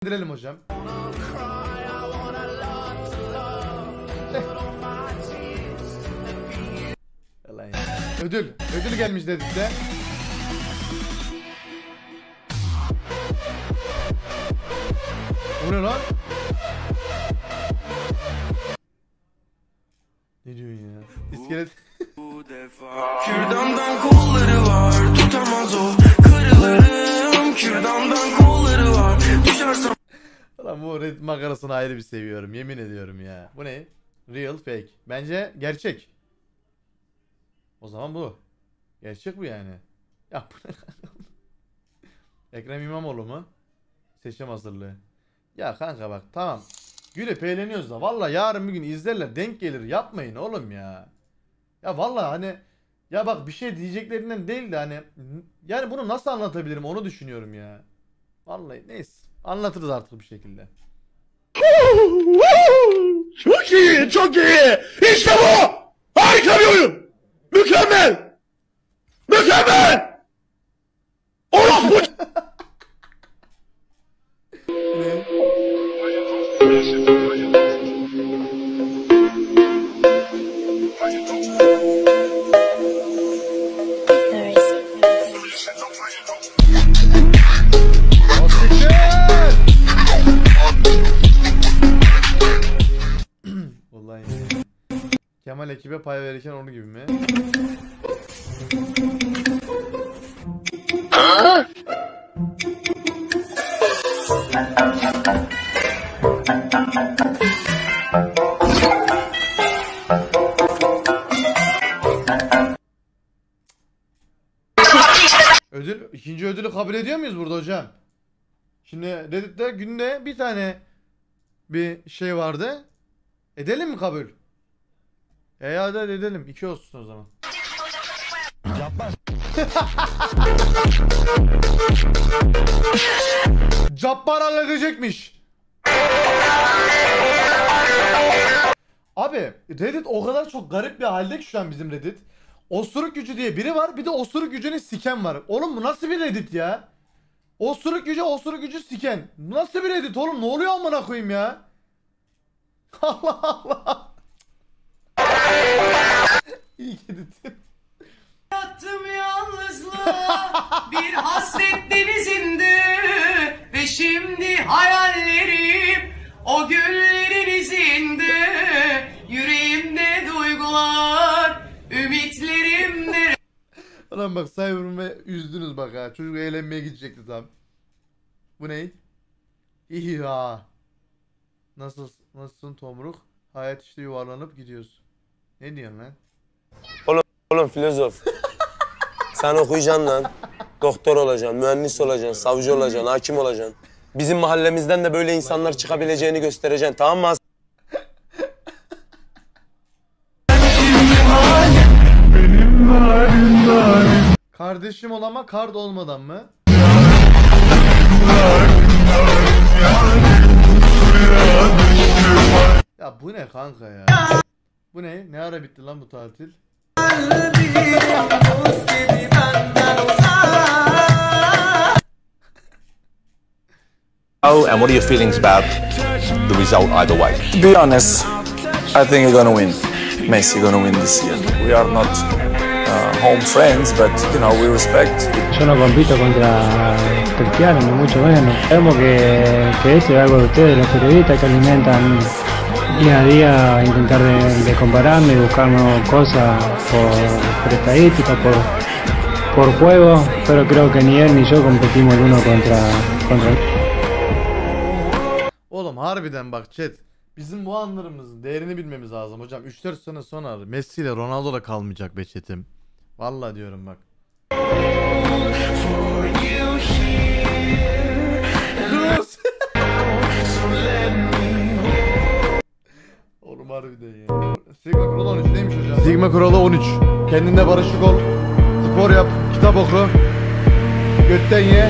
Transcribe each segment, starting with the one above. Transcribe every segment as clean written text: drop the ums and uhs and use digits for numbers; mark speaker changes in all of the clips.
Speaker 1: Direlim hocam. Ödül gelmiş dedik de. O ne lan? Ne diyorsun ya? İskelet.
Speaker 2: Kürdandan kolları var, tutamaz o. Kırılırım, kürdandan kolları var. Düşersem.
Speaker 1: Lan bu Reddit makarasını ayrı bir seviyorum, yemin ediyorum ya. Bu ne? Real, fake. Bence gerçek. O zaman bu. Gerçek bu yani. Ya bu ne? Ekrem İmamoğlu mu? Seçim hazırlığı. Ya kanka bak tamam. Gülüp eğleniyoruz da valla yarın bir gün izlerler, denk gelir, yapmayın oğlum ya. Ya valla hani ya bak bir şey diyeceklerinden değil de hani yani bunu nasıl anlatabilirim onu düşünüyorum ya. Vallahi neyse anlatırız artık bir şekilde.
Speaker 3: Çok iyi, çok iyi. İşte bu. Harika bir oyun. Mükemmel. Mükemmel. Orası bu.
Speaker 1: Vallahi Kemal ekibe pay verirken onu gibi mi? İkinci ödülü kabul ediyor muyuz burada hocam? Şimdi Reddit'te günde bir tane bir şey vardı. Edelim mi kabul? Hadi edelim. 2 olsun o zaman.
Speaker 3: Yapma.
Speaker 1: Cabbar halledecekmiş. Abi Reddit o kadar çok garip bir halde ki şu an bizim Reddit. Osuruk gücü diye biri var, bir de osuruk gücünü siken var. Oğlum bu nasıl bir Reddit ya? Osuruk gücü siken. Bu nasıl bir Reddit oğlum? Ne oluyor amına koyayım ya? Allah Allah. İyi Reddit'im.
Speaker 2: Yattım yalnızlığa bir hasret denizinde ve şimdi hayallerim o günlerin izinde, yüreğimde duygular, ümitlerimde.
Speaker 1: Lan bak Cyber'ımı üzdünüz bak ha. Çocuk eğlenmeye gidecekti tam. Bu ne? İyi ya. Nasılsın Tomruk? Hayat işte yuvarlanıp gidiyoruz. Ne diyorsun lan?
Speaker 4: Oğlum filozof. Sen okuyacaksın lan. Doktor olacaksın, mühendis olacaksın, savcı olacaksın, hakim olacaksın. Bizim mahallemizden de böyle insanlar çıkabileceğini göstereceksin, tamam mı?
Speaker 1: Kardeşim ol ama kard olmadan mı? Ya bu ne kanka ya? Bu ne? Ne ara bitti lan bu tatil?
Speaker 5: Oh, and what are your feelings about the result either way?
Speaker 6: To be honest, I think you're gonna win. Messi gonna win this year. We are not home friends, but you know we respect.
Speaker 7: Yo no compito contra Cristiano, ni mucho menos. Sabemos que esto es algo de ustedes, los periodistas, que alimentan día a día a intentar de compararme y buscarnos cosas por estadística, por juego, pero creo que ni él ni yo competimos el uno contra el.
Speaker 1: Oğlum harbiden bak chat. Bizim bu anlarımızın değerini bilmemiz lazım hocam. 3-4 sene sonra Messi ile Ronaldo da kalmayacak be chat'im. Vallahi diyorum bak. Oğlum harbiden ya. Sigma kuralı 13 neymiş hocam? Sigma kuralı 13. Kendine barışık ol. Spor yap. Kitap oku. Götten ye.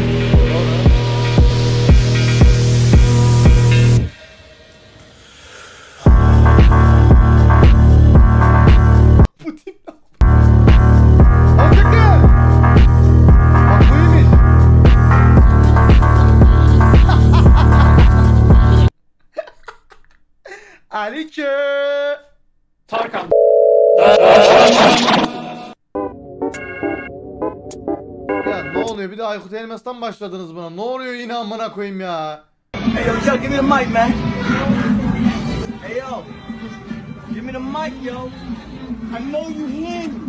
Speaker 1: Bu tip ne? Azıcık! Bak bu iyiymiş. Aliço.
Speaker 3: Tarkan.
Speaker 1: Ya ne oluyor? Bir de Aykut Elmas'tan başladınız buna. Ne oluyor yine amına koyayım ya?
Speaker 2: Hey yo, Chuck, give me the mic, man. Hey yo, give me the mic, yo. I know you hear me.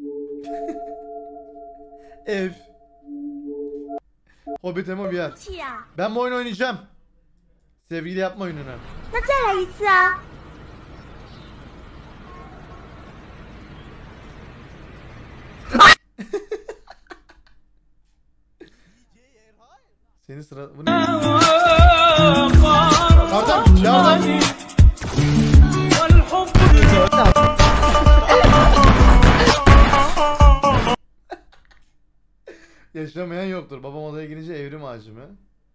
Speaker 1: Ev. Hobbit Emo VR. Ben bu oyunu oynayacağım. Sevgili yapma oyununu.
Speaker 8: 那再来一次啊！
Speaker 1: Senin sıra... Bu ne? Yardım! Yardım! Yaşamayan yoktur. Babam odaya girince evrim ağacı mı?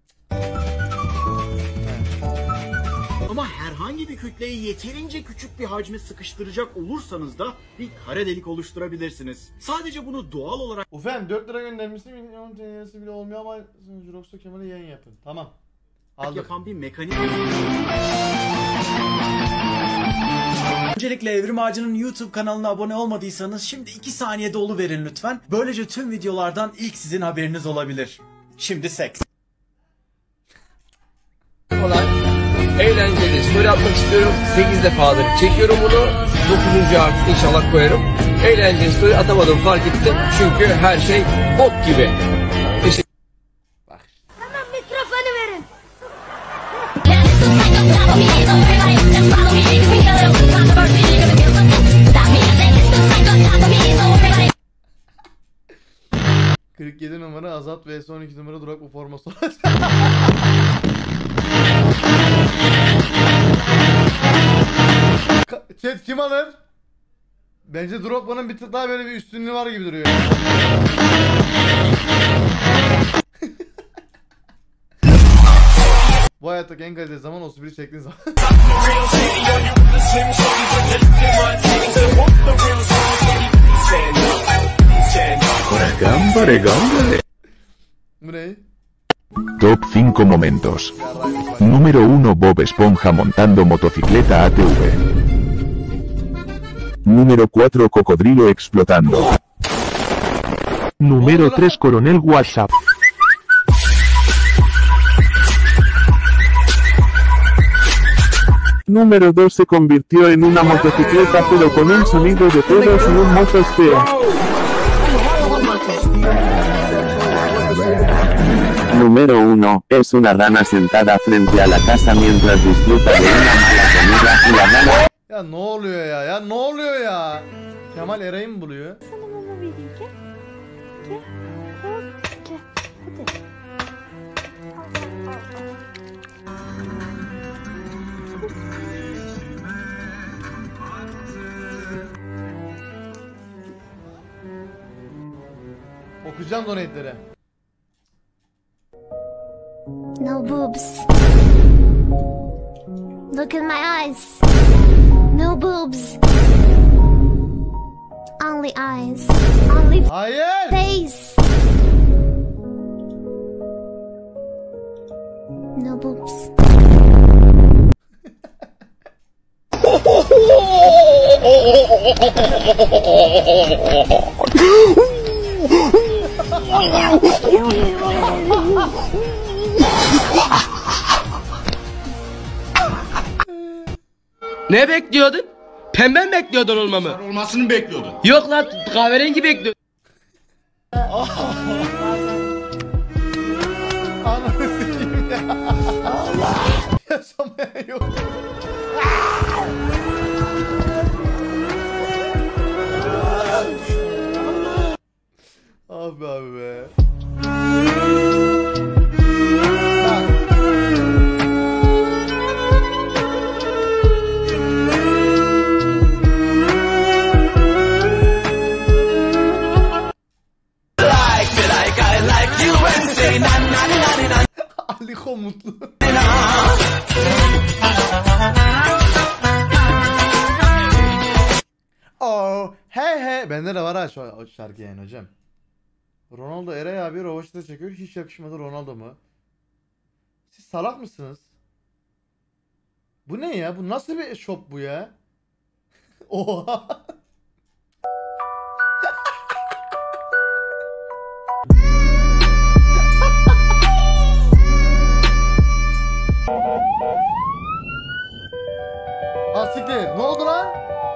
Speaker 9: Ama herhangi bir kütleyi yeterince küçük bir hacme sıkıştıracak olursanız da bir kara delik oluşturabilirsiniz. Sadece bunu doğal olarak
Speaker 1: Ufem 4 lira göndermişsin. Milyon TL'si bile olmuyor ama Jurox'ta Kemal'e yayın yapın. Tamam. Aldık.
Speaker 9: yapan bir mekanizma.
Speaker 10: Öncelikle Evrim Ağacı'nın YouTube kanalına abone olmadıysanız şimdi 2 saniyede oluverin lütfen. Böylece tüm videolardan ilk sizin haberiniz olabilir. Şimdi seks.
Speaker 11: Eğlenceli story atmak istiyorum. 8 defadır çekiyorum bunu. 9. artık inşallah koyarım. Eğlenceli story atamadım fark ettim. Çünkü her şey bok gibi.
Speaker 8: Hemen mikrofonu verin.
Speaker 1: ...47 numara Azat vs 12 numara Durak bu forması. Chat kim alır? Bence Drogba'nın bir tık daha böyle bir üstünlüğü var gibi duruyor. Bu hayattaki en kaliteli zaman o biri çektiğin zaman. Bu ne?
Speaker 12: Top 5 momentos. Número 1 Bob Esponja montando motocicleta ATV. Número 4 Cocodrilo explotando. Número 3 Coronel WhatsApp. Número 2 se convirtió en una motocicleta pero con un sonido de pedos y un moto feo. Número 1 es una rana sentada frente a la casa mientras disfruta de una mala comida y la rana...
Speaker 1: Ya ne oluyor ya? Ya ne oluyor ya? Kemal Eray'ı mı buluyor?
Speaker 8: Sana mama vereyim gel. Gel. Hop gel. Hadi.
Speaker 1: Okuyacağım donate'leri.
Speaker 8: No boobs. Look in my eyes. No boobs. Only eyes. Only
Speaker 1: Hayır.
Speaker 8: face. No boobs.
Speaker 11: Ne bekliyordun? Pembe mi bekliyordun olmamı?
Speaker 3: Sarı olmasını bekliyordun.
Speaker 11: Yok lan kahverengi bekliyordum.
Speaker 1: Ananı sikeyim ya. Yaşamayan yok. Abi abi be. Aliko mutlu. Oh, hey hey. Bende de var ha şu şarkı yani hocam. Ronaldo Eray abi rovaşta çekiyor. Hiç yakışmadı Ronaldo mu? Siz salak mısınız? Bu ne ya? Bu nasıl bir shop bu ya? Oha. Asiktir. Ne oldu lan?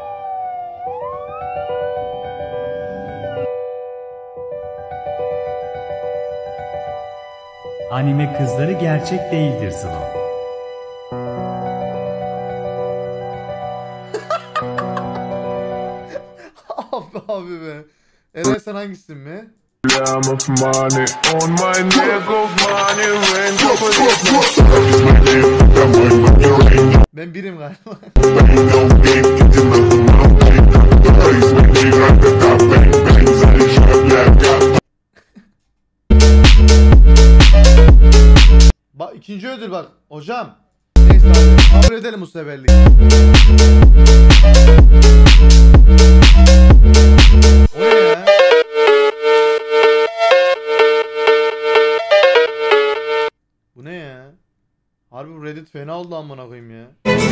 Speaker 13: Anime kızları gerçek değildir Sılo.
Speaker 1: Abi be. Eren sen hangisisin mi? Ben birim galiba. Bak ikinci ödül bak hocam. Neyse abi kabul edelim bu seferlik. O ne ya? Bu ne ya? Harbi bu Reddit fena oldu amına koyayım ya.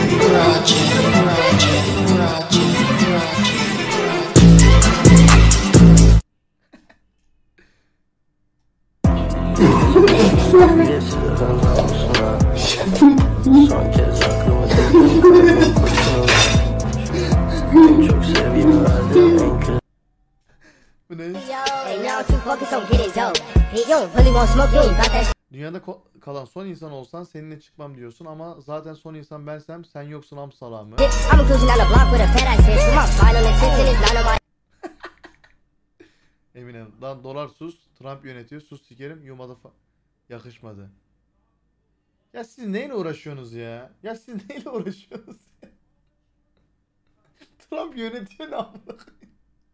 Speaker 1: Bu ne? Dünyada kalan son insan olsan seninle çıkmam diyorsun ama zaten son insan bensem sen yoksun am salamı. Eminem lan dolar sus, Trump yönetiyor, sus sikerim, you motherfucker. Yakışmadı. Ya siz neyle uğraşıyorsunuz ya? Ya siz neyle uğraşıyorsunuz ya? Trump yönetiyor ne amına koyayım?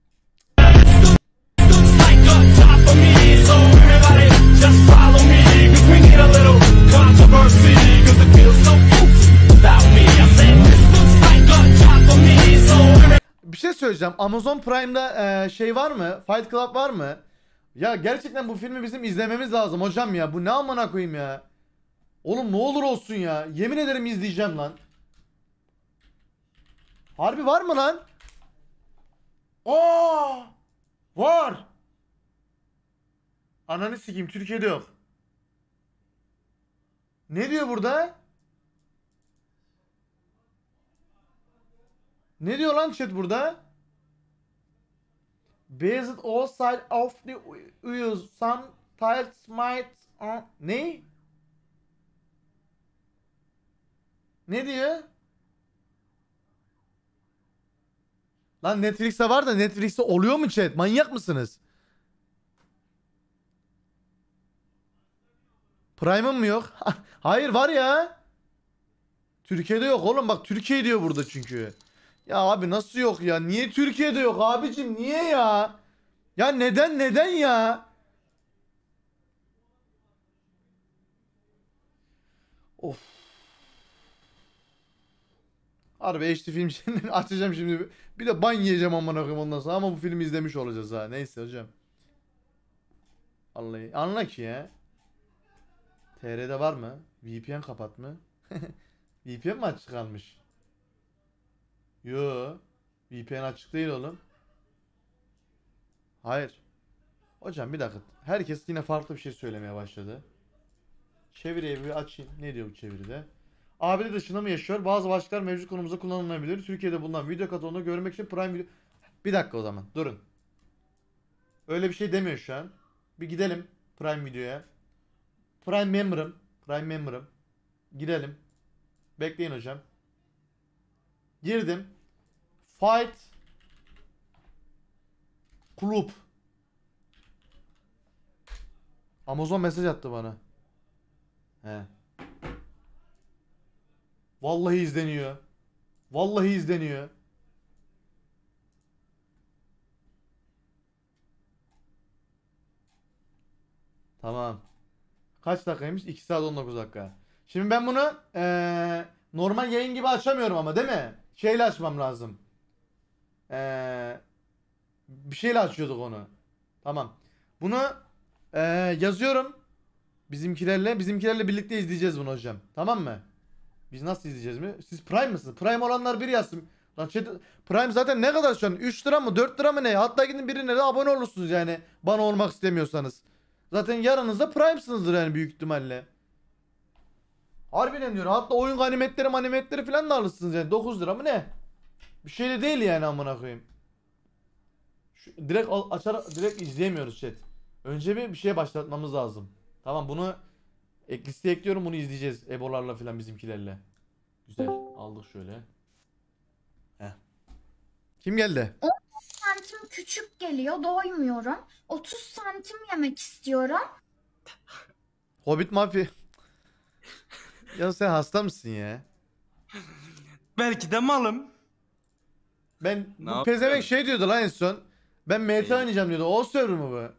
Speaker 1: Bir şey söyleyeceğim. Amazon Prime'da şey var mı? Fight Club var mı? Ya gerçekten bu filmi bizim izlememiz lazım hocam ya. Bu ne amına koyayım ya? Oğlum ne olur olsun ya. Yemin ederim izleyeceğim lan. Harbi var mı lan? Aa! Var. Ananı sikeyim, Türkiye'de yok. Ne diyor burada? Ne diyor lan chat burada? Based all side of the use some titles might ne? Ne diyor? Lan Netflix'te var da Netflix'te oluyor mu chat? Manyak mısınız? Prime'ım mı yok? Hayır var ya. Türkiye'de yok oğlum, bak Türkiye diyor burada çünkü. Ya abi nasıl yok ya? Niye Türkiye'de yok abicim? Niye ya? Ya neden ya? Of. Harbi HD film şimdi açacağım şimdi. Bir de ban yiyeceğim amına koyayım ondan sonra ama bu filmi izlemiş olacağız ha. Neyse hocam. Vallahi anla ki ya. TR'de var mı? VPN kapat mı? VPN mi açık kalmış? Yo. VPN açık değil oğlum. Hayır. Hocam bir dakika. Herkes yine farklı bir şey söylemeye başladı. Çeviriyi bir açayım. Ne diyor bu çeviride? ABD dışında mı yaşıyor? Bazı başlıklar mevcut konumuzda kullanılabilir. Türkiye'de bulunan video katalogunu görmek için Prime Video... Bir dakika o zaman. Durun. Öyle bir şey demiyor şu an. Bir gidelim Prime Video'ya. Prime Member'ım. Girelim. Bekleyin hocam. Girdim. Fight Club. Amazon mesaj attı bana. He. Vallahi izleniyor. Vallahi izleniyor. Tamam. Kaç dakikaymış? 2 saat 19 dakika. Şimdi ben bunu normal yayın gibi açamıyorum ama değil mi? Şeyle açmam lazım. Bir şeyle açıyorduk onu. Tamam. Bunu yazıyorum. Bizimkilerle birlikte izleyeceğiz bunu hocam. Tamam mı? Biz nasıl izleyeceğiz mi? Siz Prime mısınız? Prime olanlar biri yazsın. Lan Prime zaten ne kadar şu an? 3 lira mı 4 lira mı ne? Hatta gidin birine de abone olursunuz yani. Bana olmak istemiyorsanız. Zaten yarınızda Prime'sınızdır yani büyük ihtimalle. Harbiden diyorum. Hatta oyun animetleri falan da alırsınız yani. 9 lira mı ne? Bir şey de değil yani amına koyayım. Direkt direkt izleyemiyoruz chat. Önce bir şeye başlatmamız lazım. Tamam bunu listeye ekliyorum, bunu izleyeceğiz. Ebolarla falan bizimkilerle. Güzel. Aldık şöyle. Heh. Kim geldi?
Speaker 8: 10 santim küçük geliyor, doymuyorum. 30 santim yemek istiyorum.
Speaker 1: Hobbit Mafya. Ya sen hasta mısın ya?
Speaker 14: Belki de malım.
Speaker 1: Ben
Speaker 14: Ne
Speaker 1: bu
Speaker 14: yapıyorum?
Speaker 1: pezevenk şey diyordu lan en son. Ben MT oynayacağım diyordu. O server mı bu?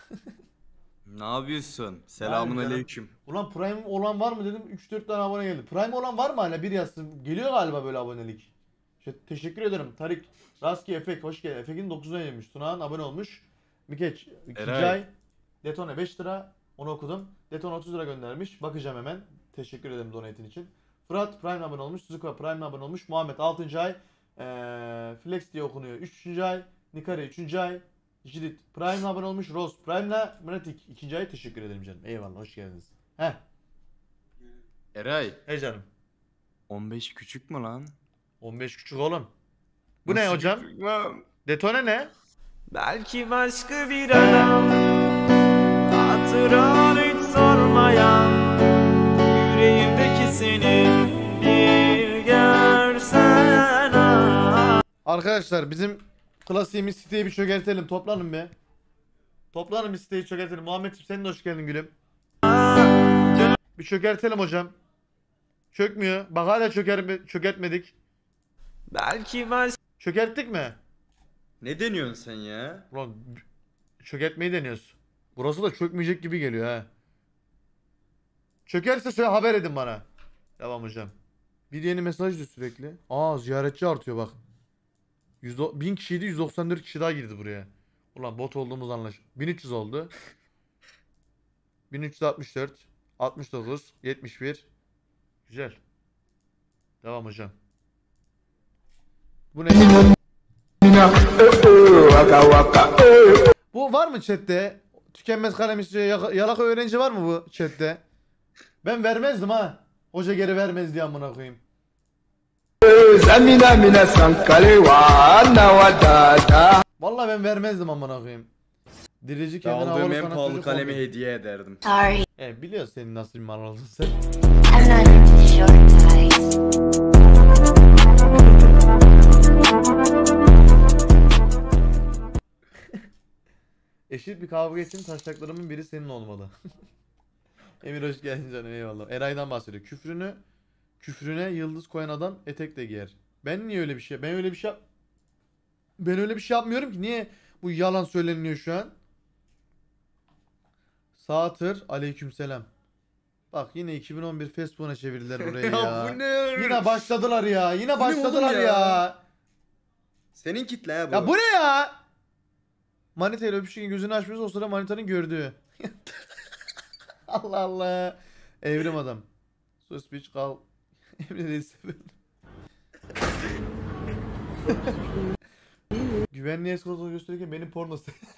Speaker 14: Ne yapıyorsun? Selamun
Speaker 1: Aynen.
Speaker 14: aleyküm.
Speaker 1: Ulan Prime olan var mı dedim. 3-4 tane abone geldi. Prime olan var mı hala? Bir yazsın. Geliyor galiba böyle abonelik. Teşekkür ederim. Tarik, Raski, Efek hoş geldin. Efek'in 9'una yemiş. Tunağan abone olmuş. Mikeç 2.
Speaker 14: Eray.
Speaker 1: ay. Detone 5 lira. Onu okudum. Detone 30 lira göndermiş. Bakacağım hemen. Teşekkür ederim donate'in için. Fırat Prime abone olmuş. Suzuka Prime abone olmuş. Muhammed 6. ay. Flex diye okunuyor. 3. ay. Nikari 3. ay. Jidit Prime abone olmuş. Rose Prime'la Mratik 2. ay. Teşekkür ederim canım. Eyvallah hoş geldiniz. Heh.
Speaker 14: Eray.
Speaker 1: Hey canım.
Speaker 14: 15 küçük mü lan?
Speaker 1: 15 küçük oğlum. Bu
Speaker 14: Nasıl
Speaker 1: ne hocam?
Speaker 14: küçük lan?
Speaker 1: Detone ne?
Speaker 2: Belki başka bir adam, hatıran hiç sormayan, yüreğimdeki seni bir görsen.
Speaker 1: Arkadaşlar bizim klasiğimiz siteyi bir çökertelim. Toplanın be. Toplanın bir siteyi çökertelim. Muhammedciğim sen de hoş geldin gülüm. Bir çökertelim hocam. Çökmüyor. Bak hala çökertmedik.
Speaker 2: Belki baş...
Speaker 1: Çökerttik mi?
Speaker 14: Ne deniyorsun sen ya?
Speaker 1: Ulan çökertmeyi deniyoruz. Burası da çökmeyecek gibi geliyor ha. Çökerse söyle haber edin bana. Tamam hocam. Bir yeni mesaj diyor sürekli. Aa ziyaretçi artıyor bak. 1000 kişiydi 194 kişi daha girdi buraya. Ulan bot olduğumuz anlaşıldı. 1300 oldu. 1364 69 71 Güzel. Devam hocam. Bu ne? Bu var mı chatte? Tükenmez kalem istiyor. Yalaka öğrenci var mı bu chatte? Ben vermezdim ha. Hoca geri vermez diye amına koyayım. Vallahi ben vermezdim amına koyayım. Dirici kendine havalı
Speaker 14: Aldığım en
Speaker 1: sanat
Speaker 14: pahalı
Speaker 1: çocuk
Speaker 14: kalemi
Speaker 1: oldu.
Speaker 14: hediye ederdim.
Speaker 1: Evet biliyorsun senin nasıl bir mal olduğunu sen. Eşit bir kavga için taşaklarımın biri senin olmalı. Emir hoş geldin canım eyvallah. Eray'dan bahsediyor. Küfrüne yıldız koyan adam etek de giyer. Ben niye öyle bir şey? Ben öyle bir şey yapmıyorum ki. Niye bu yalan söyleniyor şu an? Saatır aleykümselam. Bak yine 2011 Facebook'a çevirdiler burayı ya.
Speaker 14: Ya bu ne?
Speaker 1: Yine başladılar ya. Yine
Speaker 14: Bu ne
Speaker 1: başladılar
Speaker 14: oğlum
Speaker 1: ya.
Speaker 14: ya? Senin kitle ya bu.
Speaker 1: Ya bu ne ya? Manitayla öpüşürken gözünü açmıyorsa o sıra manitanın gördüğü. Allah Allah. Evrim adam. Sus speech kal. Emre Reis severim. Güvenliğe eskortunu gösterirken benim porno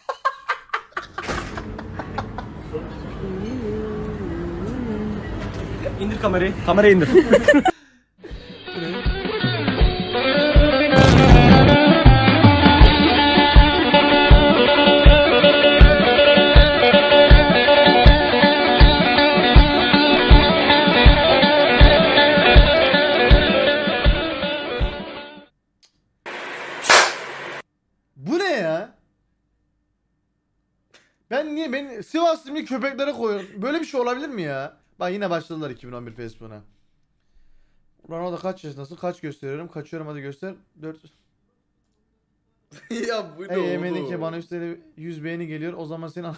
Speaker 2: İndir kamerayı. Kamerayı indir.
Speaker 1: Bu ne ya? Ben Sivaslı köpeklere koyuyorum. Böyle bir şey olabilir mi ya? Bak yine başladılar 2011 Facebook'a. Ulan o da kaç yaşındasın? Kaç gösteriyorum? Kaçıyorum hadi göster. 4
Speaker 14: Ya bu ne
Speaker 1: Hey
Speaker 14: oğlum?
Speaker 1: Emenike bana üstelik 100 beğeni geliyor. O zaman seni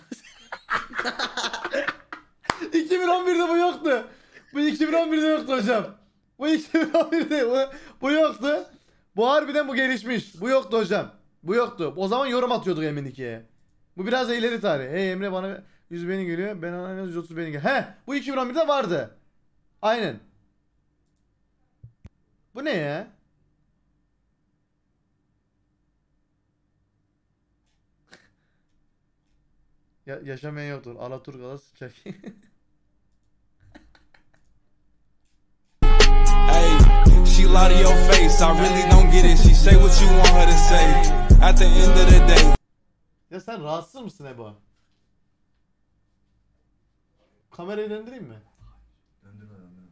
Speaker 1: 2011'de bu yoktu. Bu 2011'de yoktu hocam. Bu 2011'de bu yoktu. Bu harbiden bu gelişmiş. Bu yoktu hocam. Bu yoktu. O zaman yorum atıyorduk Emenike'ye. Bu biraz da ileri tarih. Hey Emre bana 100 beğeni geliyor. Ben ona 130 beğeni geliyor. He bu 2011'de vardı. Aynen. Bu ne ya? Yaşamayan yoktur. Alaturka'da sıçak.
Speaker 15: Hey, she lie to your face. I really don't get it. She say what you want her to say. At the end of the day.
Speaker 1: Ya sen rahatsız mısın Ebo? Kamerayı döndüreyim mi?
Speaker 14: Döndürme.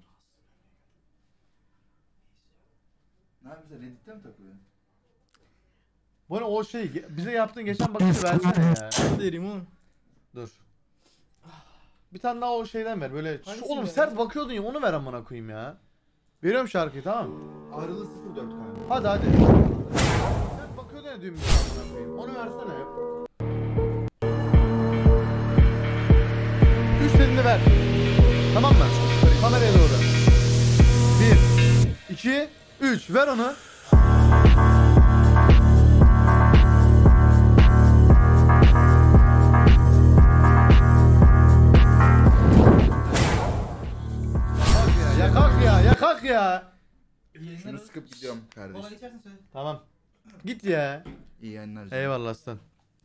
Speaker 14: Ne yapıyorsun? Reddit'te mi takılıyorsun?
Speaker 1: Bu ne o şey bize yaptığın geçen bakışı versene ya.
Speaker 14: Vereyim oğlum.
Speaker 1: Dur. Bir tane daha o şeyden ver böyle.
Speaker 14: Hangisi
Speaker 1: Oğlum
Speaker 14: ya?
Speaker 1: sert bakıyordun ya onu ver amına koyayım ya. Veriyorum şarkıyı tamam mı?
Speaker 14: Arılı 04 kanka.
Speaker 1: Hadi. Sert bakıyordun ya düğün amına koyayım. Onu versene. Üç elini ver. Tamam mı? Kameraya doğru. 1 2 3 ver onu. Ya kalk ya.
Speaker 14: Şunu sıkıp gidiyorum kardeşim.
Speaker 1: Tamam. Git ya.
Speaker 14: İyi yayınlar.
Speaker 1: Eyvallah aslan.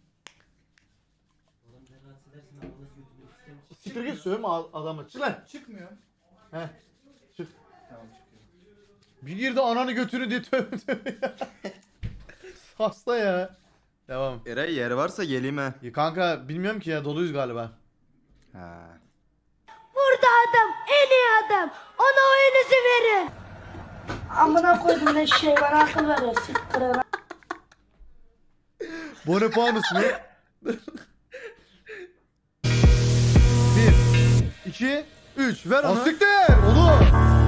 Speaker 1: Siktir git sövme adamı. Çık lan.
Speaker 14: Çıkmıyor.
Speaker 1: He. Çık.
Speaker 14: Tamam çıkıyor.
Speaker 1: Bir girdi ananı götünü diye tövbe tövbe ya. Hasta ya. Devam.
Speaker 14: Eray yer varsa geleyim ha.
Speaker 1: Ya kanka bilmiyorum ki ya doluyuz galiba.
Speaker 14: Ha.
Speaker 16: Burada adam, en iyi adam. Ona oyunuzu verin. Amına koydum ne şey bana akıl veriyorsun.
Speaker 1: Bonepanus mu? 1 2 3 ver onu. Asiktir oğlum.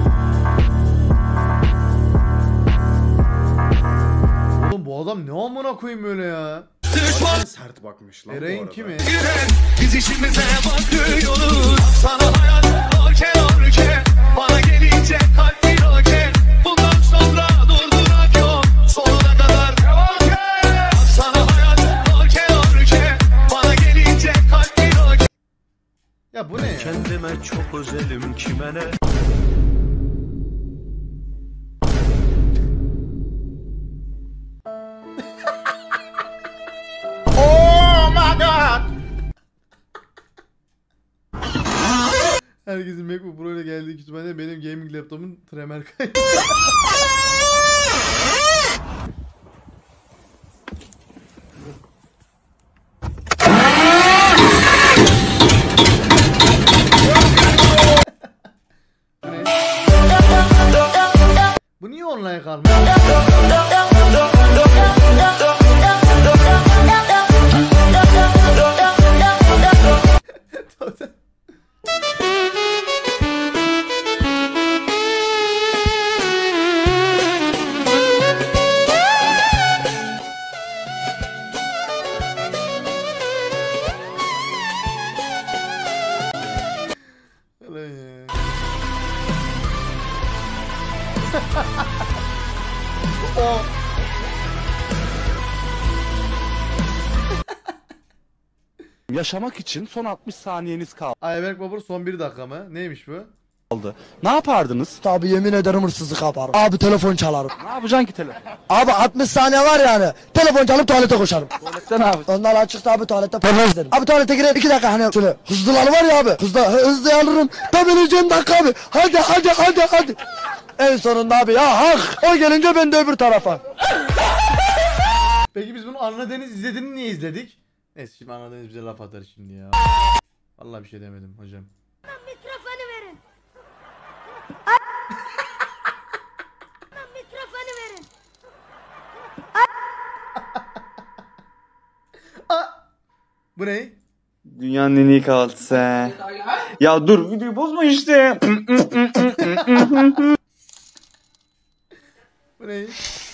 Speaker 1: Oğlum bu adam ne amına koyayım böyle ya?
Speaker 14: Sert bakmış lan
Speaker 1: Eray'ın
Speaker 14: bu arada.
Speaker 1: kimi?
Speaker 15: Biz işimize bakıyoruz. Sana hayat orke bana gelince kalp bir roket. Bundan sonra durdurak yok. Sonuna kadar devam et. Sana hayat orke bana gelince kalp bir roket.
Speaker 1: Ya bu ne ya?
Speaker 17: Kendime çok özelim kime ne?
Speaker 1: Oh my god. Herkesin MacBook Pro ile geldiği kütüphane benim gaming laptopumun tremer kaydı. Bu niye online kalmış? O.
Speaker 18: Yaşamak için son 60 saniyeniz
Speaker 1: Ayberk Babur son 1 dakika mı? Neymiş bu?
Speaker 18: kaldı. Ne yapardınız?
Speaker 19: Abi yemin ederim hırsızlık yaparım. Abi telefon çalarım.
Speaker 18: Ne yapacaksın ki telefon?
Speaker 19: Abi 60 saniye var yani. Telefon çalıp tuvalete koşarım.
Speaker 18: Tuvalette ne yapacaksın?
Speaker 19: Onlar açıkta abi tuvalette porno izlerim. Abi tuvalete girer 2 dakika hani şöyle hızlılar var ya abi. Hızlı alırım. Tam öleceğim dakika abi. Hadi. En sonunda abi ya hak. O gelince ben de öbür tarafa.
Speaker 1: Peki biz bunu Anna Deniz izlediğini niye izledik? Neyse şimdi Anna Deniz bize laf atar şimdi ya. Vallahi bir şey demedim hocam.
Speaker 16: Mikrofonu verin. Mikrofonu verin.
Speaker 1: Bu ne?
Speaker 20: Dünyanın en iyi kahvaltısı. Ya dur videoyu bozma işte.
Speaker 1: Bu ne?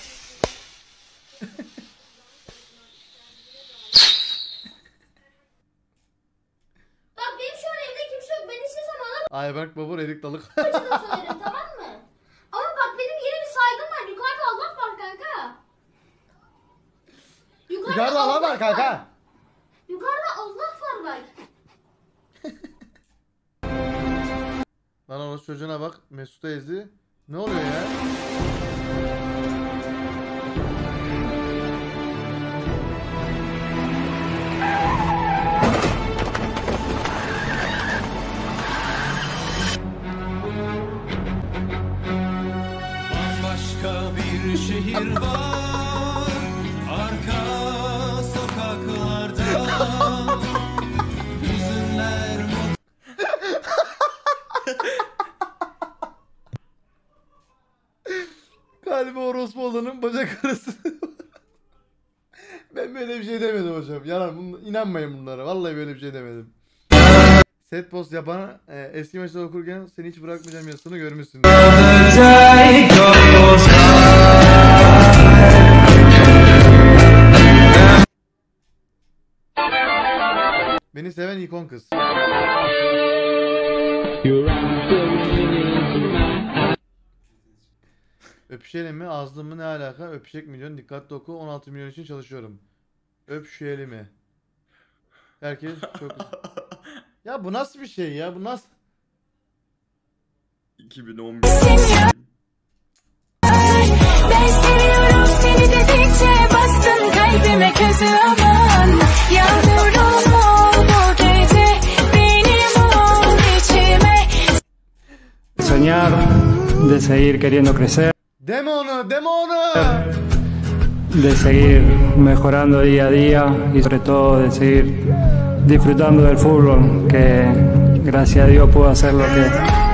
Speaker 16: Bak benim şu an evde kimse yok. Ben istesem ona
Speaker 1: Ayberk Babur Erik Dalık.
Speaker 16: söylerim tamam mı? Ama bak benim yine bir saygım var. Yukarıda Allah var kanka.
Speaker 1: Yukarıda Allah var kanka.
Speaker 16: Yukarıda Allah var bak.
Speaker 1: Lan orası çocuğuna bak. Mesut'u ezdi. Ne oluyor ya?
Speaker 15: Başka bir şehir var arka sokaklarda hüzünler
Speaker 1: Galiba orospu olanın bacak arası. Ben böyle bir şey demedim hocam. Yalan, inanmayın bunlara. Vallahi böyle bir şey demedim. Set post yapan eski maçta okurken seni hiç bırakmayacağım yazısını görmüşsün. Beni seven ikon kız. Öpüşelim mi? Ağzım mı? Ne alaka? Öpüşecek milyon. Dikkatli oku. 16 milyon için çalışıyorum. Öpüşelim mi? Herkes çok... Ya bu nasıl bir şey ya? Bu nasıl...
Speaker 14: 2011.
Speaker 15: Ben seviyorum seni dedikçe bastın kalbime közü aman yağmurum ol bu gece benim ol içime.
Speaker 7: Soñar, de seguir queriendo crecer,
Speaker 1: Deme onu, deme onu!
Speaker 7: de seguir mejorando día a día y sobre todo de seguir disfrutando del fútbol, que gracias a Dios puedo hacer lo que...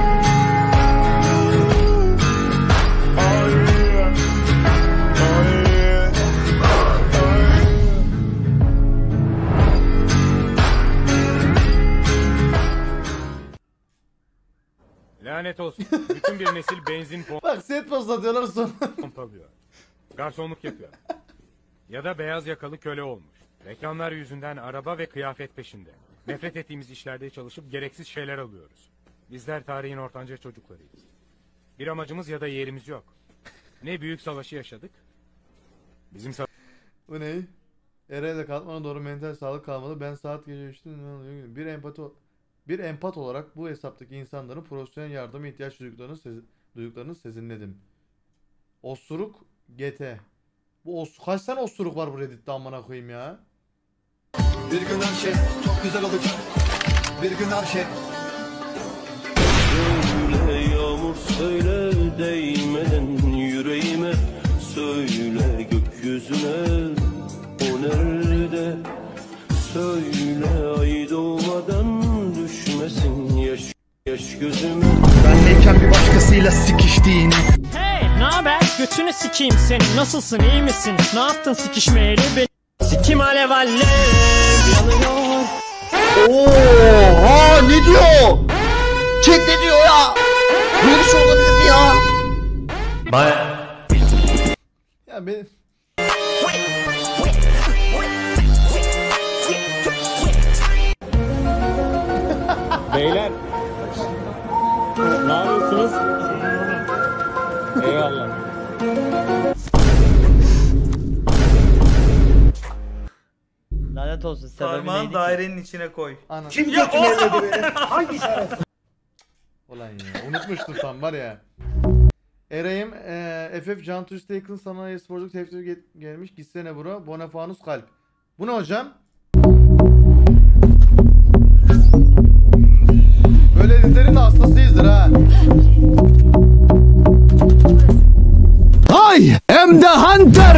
Speaker 21: Lanet olsun. Bütün bir nesil benzin
Speaker 1: Bak set post atıyorlar sonra.
Speaker 21: pompalıyor. Garsonluk yapıyor. Ya da beyaz yakalı köle olmuş. Reklamlar yüzünden araba ve kıyafet peşinde. Nefret ettiğimiz işlerde çalışıp gereksiz şeyler alıyoruz. Bizler tarihin ortanca çocuklarıyız. Bir amacımız ya da yerimiz yok. Ne büyük savaşı yaşadık. Bizim
Speaker 1: Bu ne? Ereğle kalkmana doğru mental sağlık kalmalı. Ben saat gece 3'te bir empat olarak bu hesaptaki insanların profesyonel yardıma ihtiyaç duyduklarını sezinledim. Osuruk GT. Bu kaç tane osuruk var bu Reddit'te amına koyayım ya?
Speaker 15: Bir gün her şey çok güzel olacak. Bir gün her şey.
Speaker 17: Söyle yağmur söyle değmeden yüreğime, söyle gökyüzüne o nerede, söyle ay doğmadan düşmesin yaş gözüme.
Speaker 2: Bendeyken bir başkasıyla sikiştiğini.
Speaker 22: Hey, naber? Götünü sikeyim senin. Nasılsın? İyi misin? Ne yaptın sikişmeyeli? Sikim alev alev yanıyor.
Speaker 2: Oha, ne diyor? Chat ne diyor ya? Böyle bir şey olabilir mi ya?
Speaker 1: Ya ben...
Speaker 22: Beyler. Ne yapıyorsunuz? Eyvallah.
Speaker 23: Lanet olsun, sebebi
Speaker 24: Parmağın
Speaker 23: neydi
Speaker 24: dairenin içine koy.
Speaker 1: Ana.
Speaker 24: Kim
Speaker 23: Ya
Speaker 24: götürmedi beni? Hangi şerefsiz?
Speaker 1: Ulan ya unutmuştum tam var ya. Eray'ım FF Can Tüstek'in sanayi sporculuk tepsi gelmiş. Gitsene bro. Bonafanus kalp. Bu ne hocam? Böyle editlerin de hastasıyızdır ha.
Speaker 2: I am the hunter.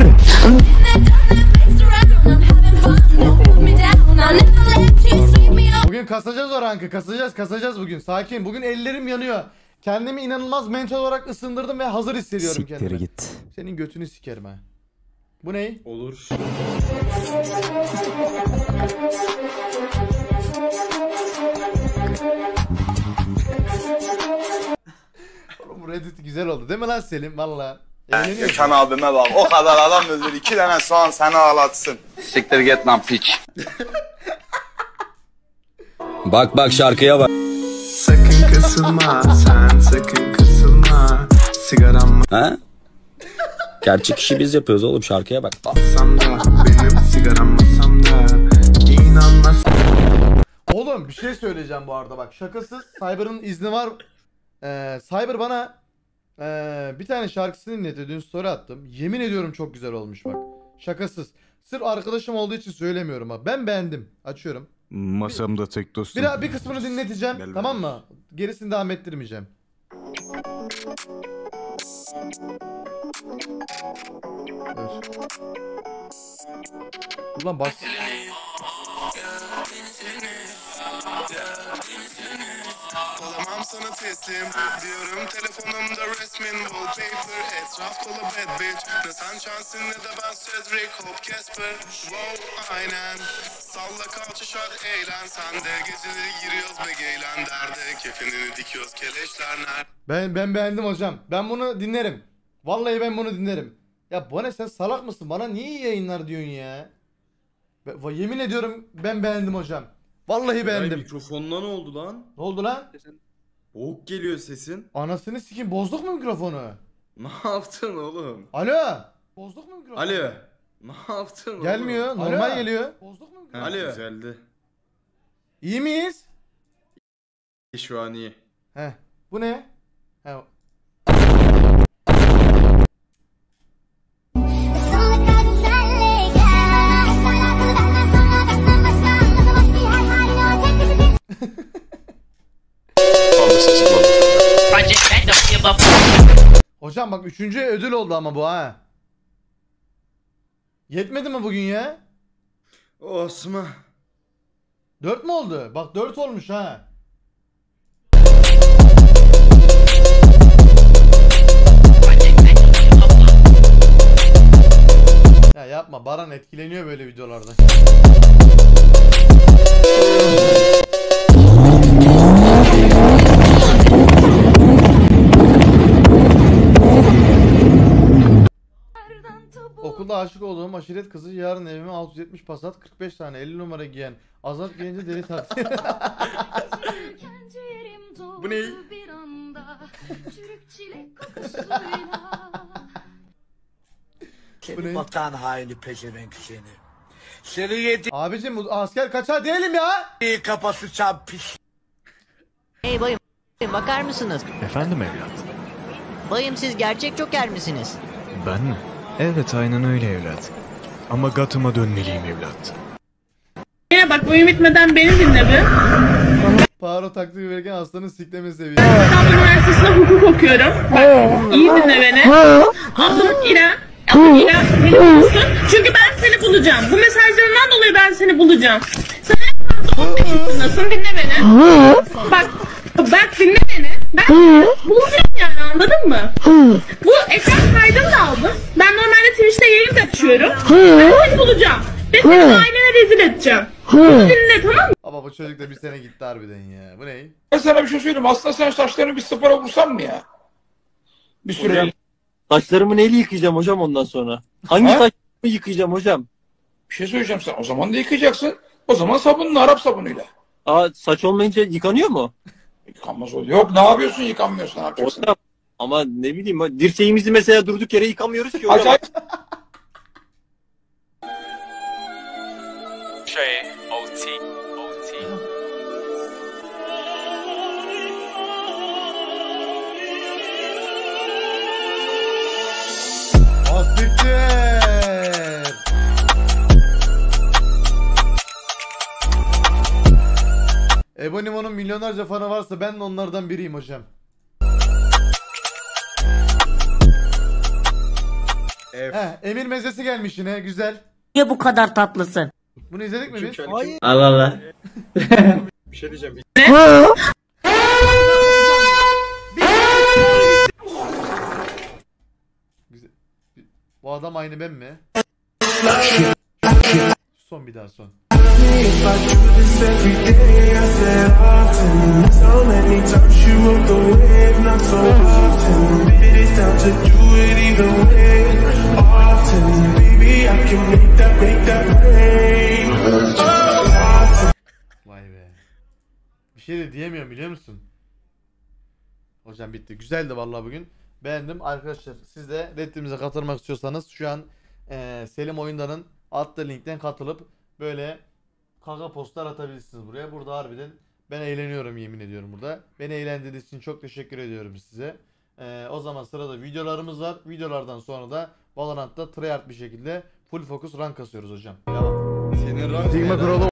Speaker 1: Bugün kasacağız o rankı. Kasacağız bugün. Sakin. Bugün ellerim yanıyor. Kendimi inanılmaz mental olarak ısındırdım ve hazır hissediyorum kendimi.
Speaker 25: Siktir git.
Speaker 1: Senin götünü sikerim ha. Bu ne?
Speaker 14: Olur.
Speaker 1: Oğlum bu Reddit güzel oldu değil mi lan Selim? Valla.
Speaker 26: Gökhan abime bak, o kadar adam öldür, 2 tane soğan seni ağlatsın. Siktir git lan piç.
Speaker 11: Bak şarkıya bak.
Speaker 2: Sakın kısılma, sen sakın kısılma. Sigaram mı?
Speaker 11: Ha? Gerçek işi biz yapıyoruz oğlum, şarkıya bak.
Speaker 2: Masamda, benim sigaram masamda. İnanmaz.
Speaker 1: Oğlum bir şey söyleyeceğim bu arada bak. Şakasız. Cyber'ın izni var. Cyber bana Bir tane şarkısını dinledi. Dün story attım. Yemin ediyorum çok güzel olmuş bak. Şakasız. Sırf arkadaşım olduğu için söylemiyorum bak. Ben beğendim. Açıyorum.
Speaker 4: Masamda tek dostum.
Speaker 1: Bir kısmını dinleteceğim.
Speaker 4: Gel
Speaker 1: tamam mı? Gerisini devam ettirmeyeceğim. Dur. Ulan bak.
Speaker 15: Olamam sana teslim diyorum telefonumda resmin wallpaper. Etraf dolu bad bitch. Ne sen şansın ne de ben Cedric Hop Casper. Wow aynen. Salla kalça şart eğlen. Sen de geceleri giriyoruz be geylen derde. Kefenini dikiyoruz keleşler nerede?
Speaker 1: Ben beğendim hocam. Ben bunu dinlerim. Vallahi ben bunu dinlerim. Ya bu ne, sen salak mısın? Bana niye iyi yayınlar diyorsun ya? Yemin ediyorum ben beğendim hocam. Vallahi beğendim.
Speaker 5: Mikrofonuna ne oldu lan?
Speaker 1: Ne oldu lan?
Speaker 5: Boğuk geliyor sesin.
Speaker 1: Anasını sikim, bozduk mu mikrofonu?
Speaker 5: Ne yaptın oğlum?
Speaker 1: Alo. Bozduk mu mikrofonu?
Speaker 5: Alo. Ne yaptın oğlum?
Speaker 1: Gelmiyor. Normal geliyor. Bozduk mu mikrofonu?
Speaker 5: Alo. Güzeldi.
Speaker 1: İyi miyiz?
Speaker 5: Şu an iyi.
Speaker 1: Heh. Bu ne? Heh. Hocam bak 3. ödül oldu ama bu ha. Yetmedi mi bugün ya?
Speaker 5: Osman.
Speaker 1: 4 mü oldu? Bak 4 olmuş ha. Ya yapma, Baran etkileniyor böyle videolarda. Okulda aşık olduğum aşiret kızı yarın evime 670 Passat 45 tane 50 numara giyen Azat gelince deli taktı.
Speaker 5: Bu ne?
Speaker 2: Seni vatan haini pezevenk seni. Seni yedi.
Speaker 1: Abicim asker kaçar diyelim ya.
Speaker 2: Kafası çam pis.
Speaker 6: Hey bayım, bakar mısınız?
Speaker 9: Efendim evlat?
Speaker 6: Bayım siz gerçek Joker misiniz?
Speaker 9: Ben mi? Evet aynen öyle evlat. Ama Gotham'a dönmeliyim evlat.
Speaker 10: Yine bak oyun bitmeden beni dinle bir.
Speaker 1: Paro taktiği verirken hastanın sikleme seviyesi.
Speaker 10: Ben İstanbul Üniversitesi'nde hukuk okuyorum. Bak iyi dinle beni. Adım İrem. Adım İrem. Beni bulursun. Çünkü ben seni bulacağım. Bu mesajlarından dolayı ben seni bulacağım. Sen nasıl dinle beni. Bak dinle beni. Ben bulacağım yani, anladın mı? Bu ekran kaydını da aldım. Ben normalde Twitch'te yayın da açıyorum. Ben seni bulacağım. Ve seni ailene rezil edeceğim. Bunu dinle, tamam mı?
Speaker 1: Ama bu çocuk da bir sene gitti harbiden ya. Bu ne?
Speaker 25: Ben sana bir şey söyleyeyim. Aslında sen saçlarını bir sıfıra vursan mı ya? Bir süre.
Speaker 27: Saçlarımı neyle yıkayacağım hocam ondan sonra? Hangi saçlarımı yıkayacağım hocam?
Speaker 25: Bir şey söyleyeceğim sana. O zaman da yıkayacaksın. O zaman sabunla, Arap sabunuyla.
Speaker 27: Saç olmayınca yıkanıyor mu?
Speaker 25: Yıkanmaz oluyor. Yok, ne yapıyorsun yıkanmıyorsun, ne yapacaksın?
Speaker 27: Hocam, ama ne bileyim dirseğimizi mesela durduk yere yıkamıyoruz ki hocam.
Speaker 25: Acayip.
Speaker 28: OT.
Speaker 1: Asiktir. Ebonimo'nun milyonlarca fanı varsa ben de onlardan biriyim hocam. Emir mezesi gelmiş yine, güzel.
Speaker 6: Niye bu kadar tatlısın?
Speaker 1: Bunu izledik mi biz?
Speaker 6: Hayır. Allah Allah.
Speaker 5: Bir şey diyeceğim.
Speaker 1: Bu adam aynı ben mi? Son bir daha son. Vay be. Bir şey de diyemiyorum biliyor musun? Hocam bitti. Güzeldi vallahi bugün. Beğendim. Arkadaşlar siz de Reddit'imize katılmak istiyorsanız şu an Selim Oyundan'ın attığı linkten katılıp böyle kaka postlar atabilirsiniz buraya. Burada harbiden ben eğleniyorum, yemin ediyorum burada. Beni eğlendirdiğiniz için çok teşekkür ediyorum size. O zaman sırada videolarımız var. Videolardan sonra da Valorant'ta tryhard bir şekilde full focus rank kasıyoruz hocam. Devam.
Speaker 5: Senin rank
Speaker 1: Sigma
Speaker 5: neden?
Speaker 1: kralı